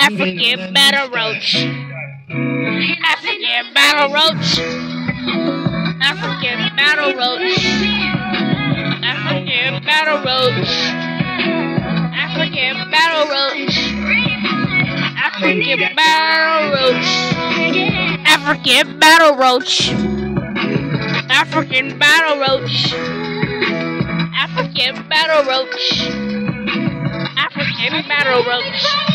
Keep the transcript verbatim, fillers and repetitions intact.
African battle roach. African battle roach. African battle roach. African battle roach. African battle roach. African battle roach. African battle roach. African battle roach. African battle roach. African battle roach.